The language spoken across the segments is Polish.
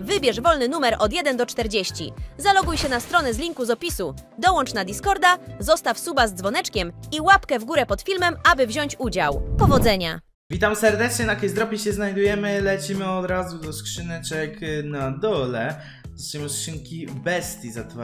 Wybierz wolny numer od 1 do 40. Zaloguj się na stronę z linku z opisu. Dołącz na Discorda, zostaw suba z dzwoneczkiem i łapkę w górę pod filmem, aby wziąć udział. Powodzenia! Witam serdecznie, na Case się znajdujemy. Lecimy od razu do skrzyneczek na dole. Zaczniemy od skrzynki Bestii za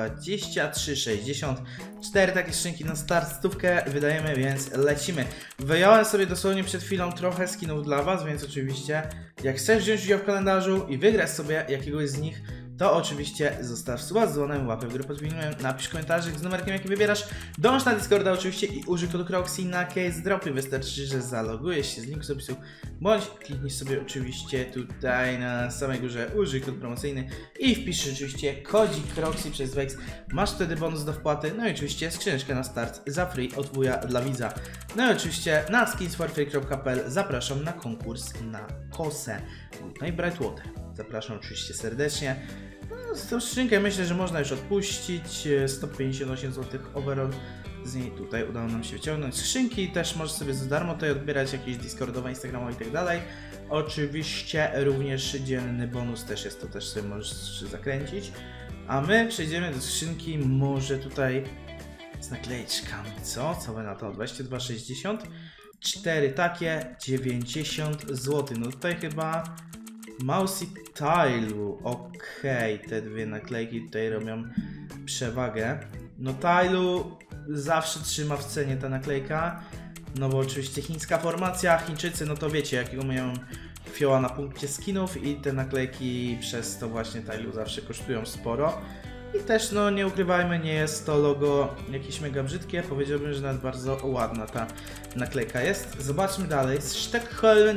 23,64. Takie skrzynki na start, stówkę wydajemy, więc lecimy. Wyjąłem sobie dosłownie przed chwilą trochę skinów dla was, więc oczywiście jak chcesz wziąć udział w kalendarzu i wygrać sobie jakiegoś z nich, to oczywiście zostaw suba z dzwonem, łapę w górę pod filmem, napisz komentarzyk z numerkiem jaki wybierasz, dołącz na Discorda oczywiście i użyj kodu Croxy na Case Dropy. Wystarczy, że zalogujesz się z linku z opisu, bądź kliknij sobie oczywiście tutaj na samej górze użyj kod promocyjny i wpisz oczywiście kodzik Croxy przez Wex. Masz wtedy bonus do wpłaty, no i oczywiście skrzyneczkę na start za free od wuja dla widza. No i oczywiście na skinsforfree.pl zapraszam na konkurs na kosę. No i Brightwater. Zapraszam oczywiście serdecznie. No, z tą skrzynkę myślę, że można już odpuścić. 158 zł overall. Z niej tutaj udało nam się wyciągnąć skrzynki. Też możesz sobie za darmo tutaj odbierać jakieś Discordowe, Instagramowe i tak dalej. Oczywiście również dzienny bonus też jest, to też sobie możesz zakręcić. A my przejdziemy do skrzynki może tutaj z naklejeczkami. Co wy na to? 22,60. 4 takie, 90 zł. No tutaj chyba Mouse i Tylu. Okej, te dwie naklejki tutaj robią przewagę. No Tylu zawsze trzyma w cenie ta naklejka. No bo oczywiście chińska formacja, Chińczycy, no to wiecie jakiego mają fioła na punkcie skinów i te naklejki przez to właśnie Tylu zawsze kosztują sporo. I też no nie ukrywajmy, nie jest to logo jakieś mega brzydkie, powiedziałbym, że nawet bardzo ładna ta naklejka jest. Zobaczmy dalej, z Stockholm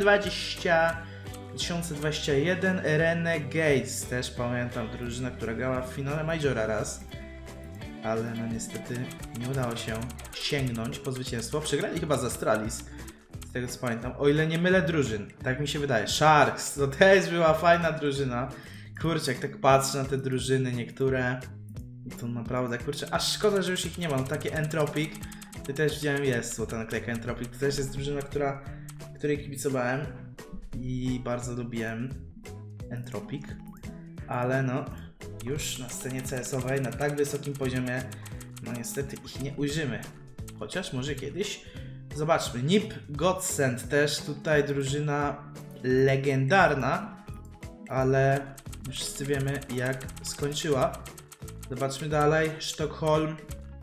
2021 Renegades, też pamiętam drużyna, która grała w finale Majora raz. Ale no niestety nie udało się sięgnąć po zwycięstwo, przegrali chyba z Astralis, z tego co pamiętam, o ile nie mylę drużyn, tak mi się wydaje. Sharks, to też była fajna drużyna. Kurczę, jak tak patrzę na te drużyny niektóre, to naprawdę, kurczę, aż szkoda, że już ich nie ma. No takie Entropic, to też widziałem, jest złota naklejka Entropic, to też jest drużyna, której kibicowałem i bardzo lubiłem Entropic, ale no, już na scenie CS-owej, na tak wysokim poziomie, no niestety ich nie ujrzymy, chociaż może kiedyś. Zobaczmy, Nip Godsend, też tutaj drużyna legendarna, ale wszyscy wiemy jak skończyła. Zobaczmy dalej, Sztokholm,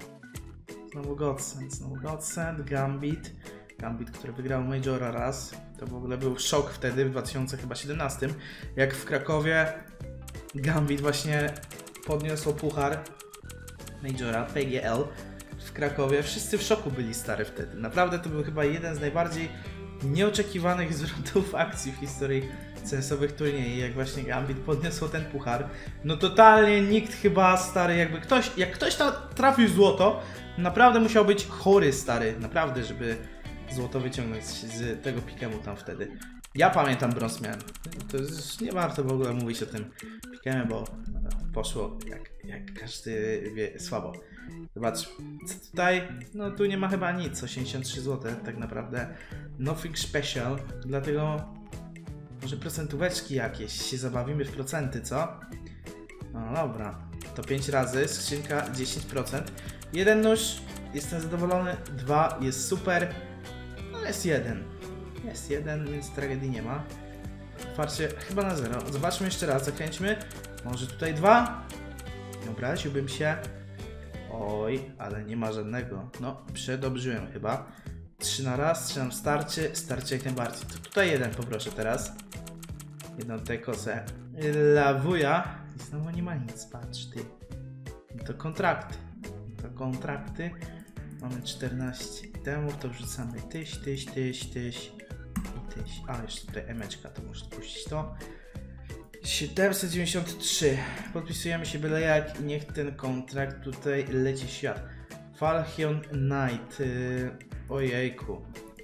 znowu Godsend, Gambit, który wygrał Majora raz. To w ogóle był szok wtedy w 2017, jak w Krakowie Gambit właśnie podniosło puchar Majora PGL w Krakowie. Wszyscy w szoku byli stary wtedy. Naprawdę to był chyba jeden z najbardziej nieoczekiwanych zwrotów akcji w historii CS-owych turniejów, jak właśnie Gambit podniosło ten puchar. No totalnie nikt chyba stary, jak ktoś tam trafił złoto, naprawdę musiał być chory stary, naprawdę, żeby złoto wyciągnąć z tego pikemu tam wtedy. Ja pamiętam brąz miałem. To już nie warto w ogóle mówić o tym pikemie, bo poszło jak każdy wie słabo. Zobacz, co tutaj? No tu nie ma chyba nic, 83 zł tak naprawdę. Nothing special, dlatego może procentóweczki jakieś, się zabawimy w procenty, co? No dobra, to 5 razy, skrzynka 10%. Jeden nóż, jestem zadowolony, 2 jest super, no jest jeden. Jest jeden, więc tragedii nie ma. Otwarcie chyba na 0. Zobaczmy jeszcze raz, zakręćmy. Może tutaj 2? Nie obraziłbym się. Oj, ale nie ma żadnego. No, przedobrzyłem chyba. 3 na raz, 3 nam starczy. Starczy jak najbardziej. To tutaj jeden poproszę teraz. Jedną tutaj kosę. Dla wuja. I znowu nie ma nic, patrz ty. To kontrakty. Mamy 14 demów, to wrzucamy tyś. A, jeszcze tutaj emeczka, to muszę puścić to. 793. Podpisujemy się byle jak i niech ten kontrakt tutaj leci w świat. Falchion Knight. Ojejku.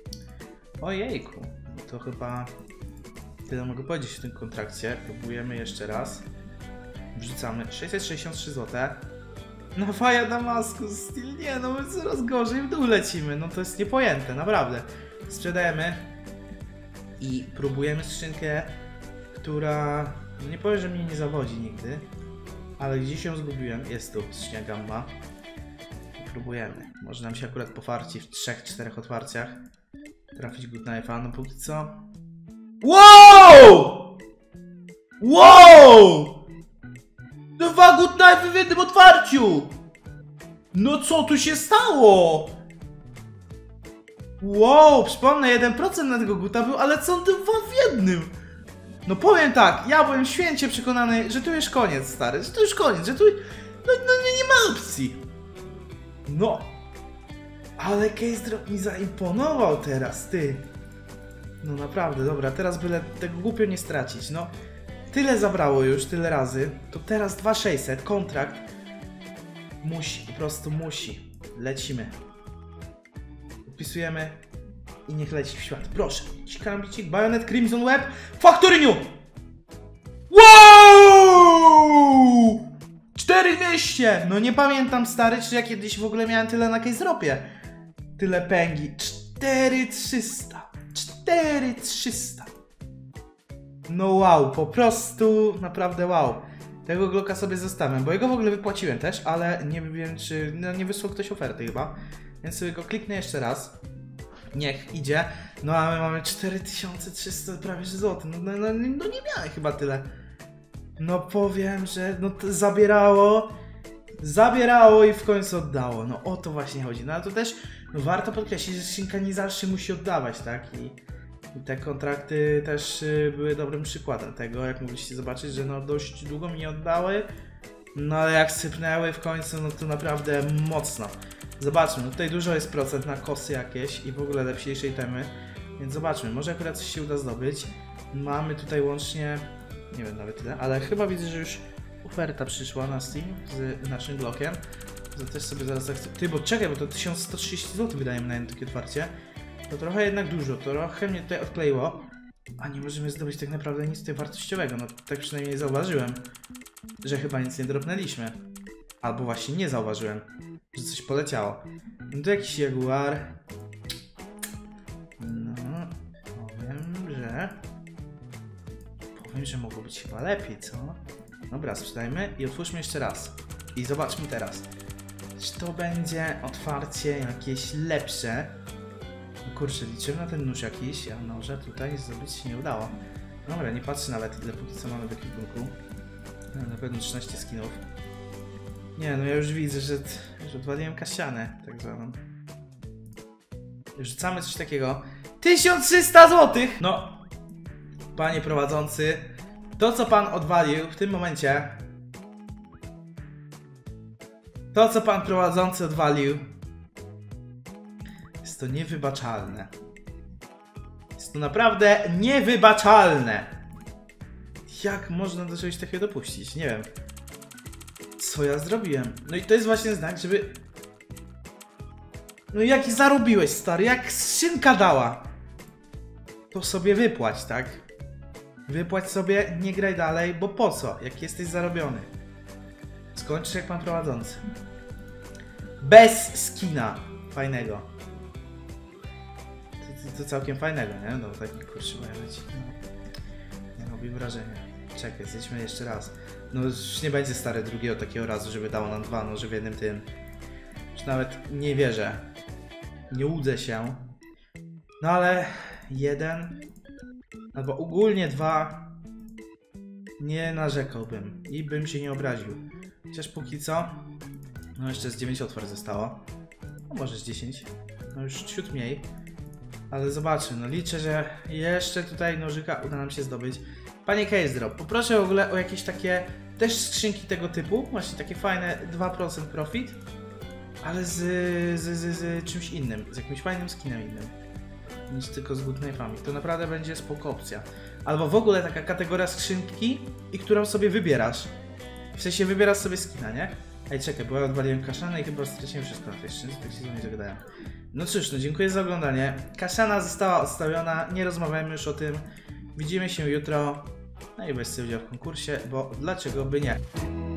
No to chyba tyle mogę powiedzieć o tym kontrakcie. Próbujemy jeszcze raz. Wrzucamy 663 zł. No Faja Damaskus Steel, nie no, my coraz gorzej w dół lecimy. No to jest niepojęte, naprawdę. Sprzedajemy i próbujemy skrzynkę, która No nie powiem, że mnie nie zawodzi nigdy. Ale gdzieś ją zgubiłem. Jest tu skrzynia gamma. Próbujemy. Może nam się akurat pofarci w 3-4 otwarciach trafić Good Knife'a. No póki co... Wow! Wow! 2 Good Knife'y w jednym otwarciu! No co tu się stało? Wow, przypomnę, 1% na tego Guta był, ale co on 2 w jednym? No powiem tak, ja byłem święcie przekonany, że tu już koniec, stary, że tu już koniec, że tu... No nie ma opcji. No. Ale Case Drop mi zaimponował teraz, ty. No naprawdę, dobra, teraz byle tego głupio nie stracić, no. Tyle zabrało już, tyle razy, to teraz 2600, kontrakt. Musi, po prostu musi. Lecimy. Podpisujemy i niech leci w świat. Proszę. Cikambicik, Bayonet, Crimson Web, Factory New! Wow! 4200! No nie pamiętam, stary, czy ja kiedyś w ogóle miałem tyle na Case Dropie. Tyle pęgi. 4300. 4300. No wow, po prostu naprawdę wow. Tego Glocka sobie zostawiam, bo jego w ogóle wypłaciłem też, ale nie wiem, czy... No nie wysłał ktoś oferty chyba. Więc sobie go kliknę jeszcze raz. Niech idzie. No a my mamy 4300 prawie zł. No nie miałem chyba tyle. No powiem, że no to zabierało i w końcu oddało. No o to właśnie chodzi. No ale to też no, warto podkreślić, że skrzynka nie zawsze musi oddawać, tak? I te kontrakty też były dobrym przykładem tego, jak mogliście zobaczyć, że no dość długo mi nie oddały. No ale jak sypnęły w końcu, no to naprawdę mocno. Zobaczmy, no tutaj dużo jest procent na kosy jakieś i w ogóle lepsiejszej temy. Więc zobaczmy, może akurat coś się uda zdobyć. Mamy tutaj łącznie, nie wiem nawet ile, ale chyba widzę, że już oferta przyszła na Steam z naszym Glockiem. To też sobie zaraz akceptuję, bo czekaj, bo to 1130 zł wydajemy na jedno takie otwarcie. To trochę jednak dużo, trochę mnie tutaj odkleiło. A nie możemy zdobyć tak naprawdę nic tutaj wartościowego, no tak przynajmniej zauważyłem, że chyba nic nie dropnęliśmy. Albo właśnie nie zauważyłem, że coś poleciało. No to jakiś Jaguar. No, powiem, że mogło być chyba lepiej, co? Dobra, sprzedajmy i otwórzmy jeszcze raz. I zobaczmy teraz, czy to będzie otwarcie jakieś lepsze. No kurczę, liczymy na ten nóż jakiś, a noże tutaj zdobyć się nie udało. Dobra, nie patrzę nawet ile póki co mamy w ekwipunku. No, na pewno 13 skinów. Nie, no ja już widzę, że odwaliłem kasianę, tak zwaną. Rzucamy coś takiego. 1300 zł! No, panie prowadzący, to co pan odwalił w tym momencie, to co pan prowadzący odwalił, jest to niewybaczalne. Jest to naprawdę niewybaczalne. Jak można do czegoś takiego dopuścić? Nie wiem. Co ja zrobiłem? No i to jest właśnie znak, żeby... No jak zarobiłeś, stary, jak skrzynka dała, to sobie wypłać, tak? Wypłać sobie, nie graj dalej, bo po co? Jak jesteś zarobiony. Skończysz jak pan prowadzący. Bez skina fajnego. To całkiem fajnego, nie? No taki kurczę mają być. Nie robi wrażenia. Czekaj, zjedźmy jeszcze raz. No już nie będzie stare drugiego takiego razu, żeby dało nam 2 noże w jednym tym. Już nawet nie wierzę. Nie łudzę się. No ale 1 albo ogólnie 2 nie narzekałbym i bym się nie obraził. Chociaż póki co, no jeszcze z 9 otwór zostało. No może z 10. No już ciut mniej. Ale zobaczmy, no liczę, że jeszcze tutaj nożyka uda nam się zdobyć. Panie Case Drop, poproszę w ogóle o jakieś takie też skrzynki tego typu. Właśnie takie fajne 2% profit. Ale z czymś innym, z jakimś fajnym skinem innym. Niż tylko z Good Knife'ami. To naprawdę będzie spoko opcja. Albo w ogóle taka kategoria skrzynki, i którą sobie wybierasz. W sensie wybierasz sobie skina, nie? Ej, czekaj, bo ja odwaliłem kaszanę i chyba straciłem wszystko na tej skrzynce, tak się z wami zagadają. No cóż, no dziękuję za oglądanie. Kaszana została odstawiona, nie rozmawiajmy już o tym. Widzimy się jutro. No i weźcie udział w konkursie, bo dlaczego by nie?